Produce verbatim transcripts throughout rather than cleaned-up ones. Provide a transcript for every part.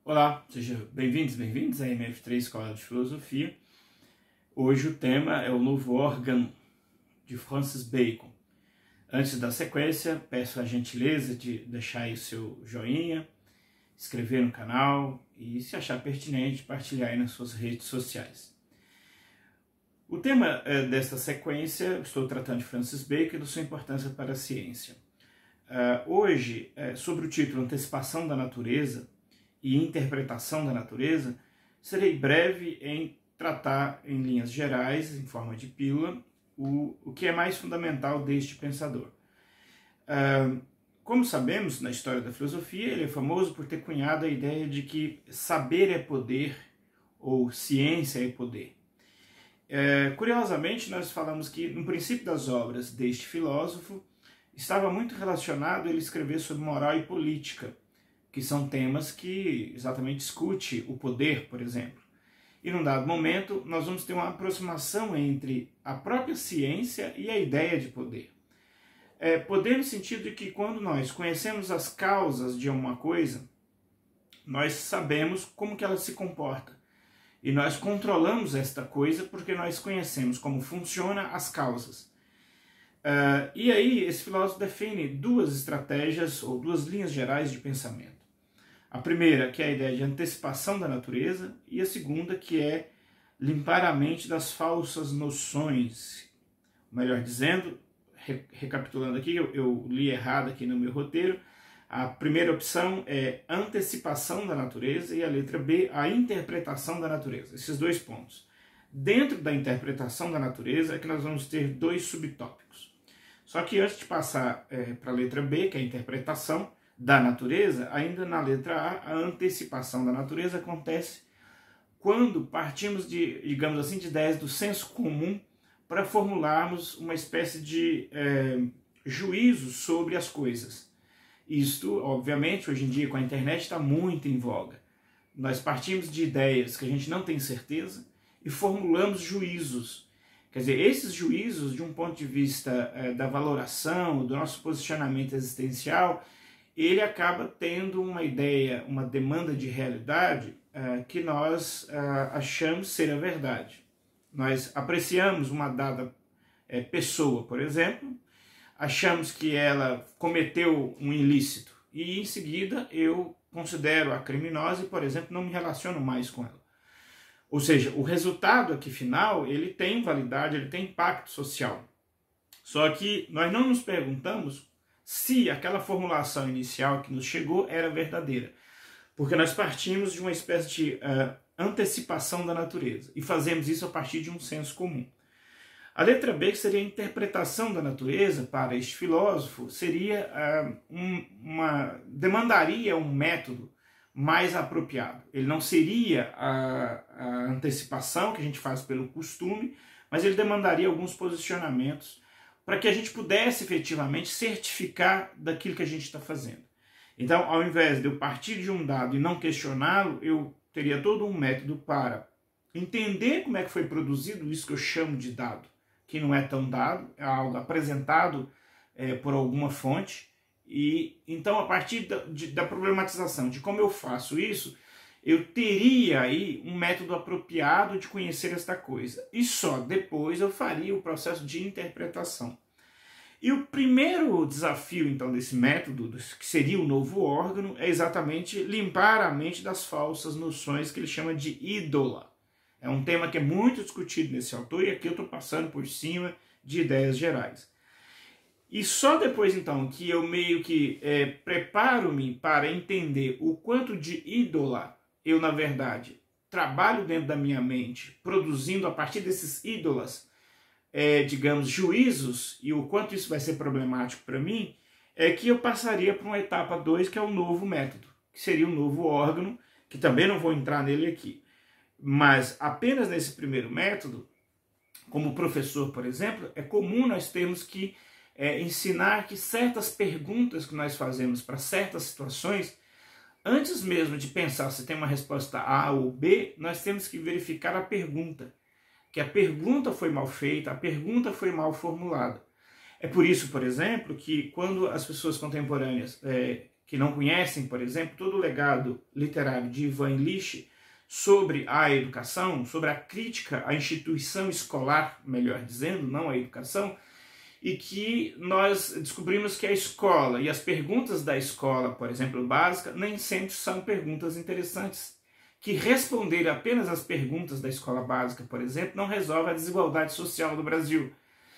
Olá, sejam bem-vindos, bem-vindos à M F três Escola de Filosofia. Hoje o tema é o novo órgão de Francis Bacon. Antes da sequência, peço a gentileza de deixar aí o seu joinha, inscrever no canal e, se achar pertinente, partilhar aí nas suas redes sociais. O tema é, desta sequência, estou tratando de Francis Bacon e da sua importância para a ciência. Uh, hoje, é, sobre o título Antecipação da Natureza e Interpretação da Natureza, serei breve em tratar em linhas gerais, em forma de pílula, o, o que é mais fundamental deste pensador. Uh, como sabemos, na história da filosofia, ele é famoso por ter cunhado a ideia de que saber é poder, ou ciência é poder. Uh, curiosamente, nós falamos que, no princípio das obras deste filósofo, estava muito relacionado ele escrever sobre moral e política, que são temas que exatamente discute o poder, por exemplo. E num dado momento, nós vamos ter uma aproximação entre a própria ciência e a ideia de poder. É, poder no sentido de que quando nós conhecemos as causas de uma coisa, nós sabemos como que ela se comporta. E nós controlamos esta coisa porque nós conhecemos como funcionam as causas. Uh, e aí, esse filósofo define duas estratégias ou duas linhas gerais de pensamento. A primeira, que é a ideia de antecipação da natureza, e a segunda, que é limpar a mente das falsas noções. Melhor dizendo, re recapitulando aqui, eu, eu li errado aqui no meu roteiro, a primeira opção é antecipação da natureza e a letra B, a interpretação da natureza. Esses dois pontos. Dentro da interpretação da natureza é que nós vamos ter dois subtópicos. Só que antes de passar é, para a letra B, que é a interpretação da natureza, ainda na letra A, a antecipação da natureza acontece quando partimos de, digamos assim, de ideias do senso comum para formularmos uma espécie de é, juízo sobre as coisas. Isto, obviamente, hoje em dia com a internet está muito em voga. Nós partimos de ideias que a gente não tem certeza e formulamos juízos. Quer dizer, esses juízos, de um ponto de vista é, da valoração, do nosso posicionamento existencial, ele acaba tendo uma ideia, uma demanda de realidade uh, que nós uh, achamos ser a verdade. Nós apreciamos uma dada uh, pessoa, por exemplo, achamos que ela cometeu um ilícito e em seguida eu considero a criminosa e, por exemplo, não me relaciono mais com ela. Ou seja, o resultado aqui final, ele tem validade, ele tem impacto social. Só que nós não nos perguntamos se aquela formulação inicial que nos chegou era verdadeira. Porque nós partimos de uma espécie de uh, antecipação da natureza. E fazemos isso a partir de um senso comum. A letra B, que seria a interpretação da natureza, para este filósofo, seria uh, um, uma, demandaria um método mais apropriado. Ele não seria a, a antecipação que a gente faz pelo costume, mas ele demandaria alguns posicionamentos para que a gente pudesse efetivamente certificar daquilo que a gente está fazendo. Então, ao invés de eu partir de um dado e não questioná-lo, eu teria todo um método para entender como é que foi produzido isso que eu chamo de dado, que não é tão dado, é algo apresentado é, por alguma fonte, e então, a partir da, de, da problematização de como eu faço isso, eu teria aí um método apropriado de conhecer esta coisa. E só depois eu faria o processo de interpretação. E o primeiro desafio, então, desse método, que seria o novo órgão, é exatamente limpar a mente das falsas noções que ele chama de ídola. É um tema que é muito discutido nesse autor e aqui eu estou passando por cima de ideias gerais. E só depois, então, que eu meio que é, preparo-me para entender o quanto de ídola eu, na verdade, trabalho dentro da minha mente, produzindo a partir desses ídolas, é, digamos, juízos, e o quanto isso vai ser problemático para mim, é que eu passaria para uma etapa dois, que é o novo método, que seria um novo órgão, que também não vou entrar nele aqui. Mas apenas nesse primeiro método, como professor, por exemplo, é comum nós termos que é, ensinar que certas perguntas que nós fazemos para certas situações, antes mesmo de pensar se tem uma resposta A ou B, nós temos que verificar a pergunta. Que a pergunta foi mal feita, a pergunta foi mal formulada. É por isso, por exemplo, que quando as pessoas contemporâneas é, que não conhecem, por exemplo, todo o legado literário de Ivan Illich sobre a educação, sobre a crítica à instituição escolar, melhor dizendo, não à educação, e que nós descobrimos que a escola e as perguntas da escola, por exemplo, básica, nem sempre são perguntas interessantes, que responder apenas às perguntas da escola básica, por exemplo, não resolve a desigualdade social do Brasil.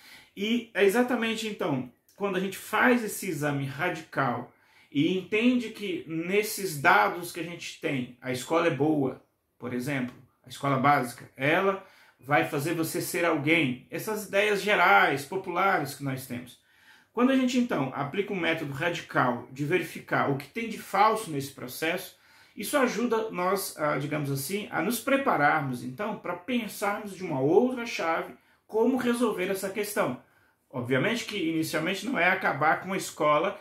E é exatamente então, quando a gente faz esse exame radical e entende que nesses dados que a gente tem, a escola é boa, por exemplo, a escola básica, ela vai fazer você ser alguém, essas ideias gerais, populares que nós temos. Quando a gente então aplica um método radical de verificar o que tem de falso nesse processo, isso ajuda nós, digamos assim, a nos prepararmos então para pensarmos de uma outra chave como resolver essa questão. Obviamente que inicialmente não é acabar com a escola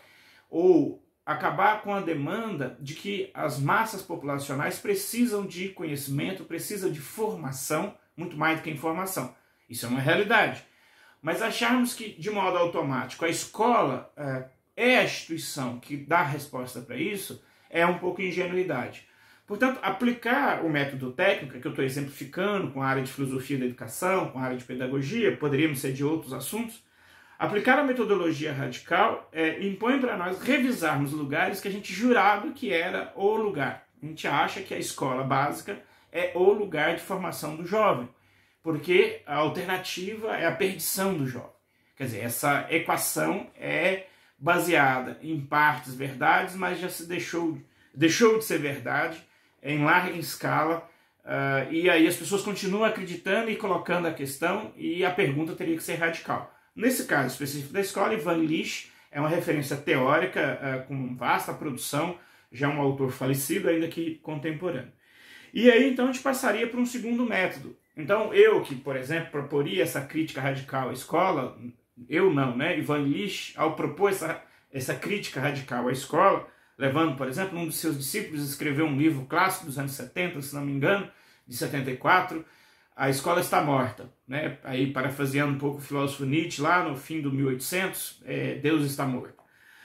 ou acabar com a demanda de que as massas populacionais precisam de conhecimento, precisam de formação, muito mais do que informação. Isso é uma realidade. Mas acharmos que, de modo automático, a escola é, é a instituição que dá a resposta para isso, é um pouco ingenuidade. Portanto, aplicar o método técnico, que eu estou exemplificando com a área de filosofia da educação, com a área de pedagogia, poderíamos ser de outros assuntos, aplicar a metodologia radical é, impõe para nós revisarmos lugares que a gente jurava que era o lugar. A gente acha que a escola básica é o lugar de formação do jovem, porque a alternativa é a perdição do jovem. Quer dizer, essa equação é baseada em partes verdades, mas já se deixou, deixou de ser verdade em larga escala, uh, e aí as pessoas continuam acreditando e colocando a questão, e a pergunta teria que ser radical. Nesse caso específico da escola, Ivan Illich é uma referência teórica uh, com vasta produção, já um autor falecido, ainda que contemporâneo. E aí, então, a gente passaria para um segundo método. Então, eu que, por exemplo, proporia essa crítica radical à escola, eu não, né? Ivan Illich, ao propor essa, essa crítica radical à escola, levando, por exemplo, um dos seus discípulos a escrever um livro clássico dos anos setenta, se não me engano, de setenta e quatro, A Escola Está Morta, né? Aí, parafraseando um pouco o filósofo Nietzsche, lá no fim do mil e oitocentos, é, Deus está morto.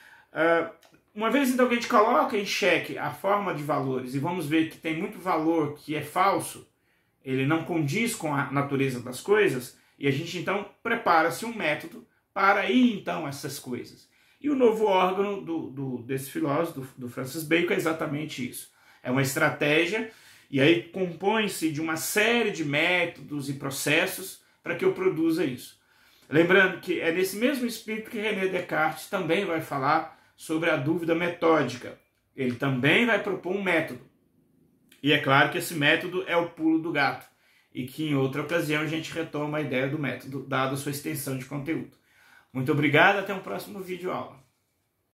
Uh, Uma vez então que a gente coloca em xeque a forma de valores e vamos ver que tem muito valor que é falso, ele não condiz com a natureza das coisas, e a gente então prepara-se um método para ir então a essas coisas. E o novo órgão do, do, desse filósofo, do, do Francis Bacon, é exatamente isso. É uma estratégia, e aí compõe-se de uma série de métodos e processos para que eu produza isso. Lembrando que é nesse mesmo espírito que René Descartes também vai falar sobre a dúvida metódica. Ele também vai propor um método. E é claro que esse método é o pulo do gato, e que em outra ocasião a gente retoma a ideia do método, dado a sua extensão de conteúdo. Muito obrigado, até um próximo vídeo aula.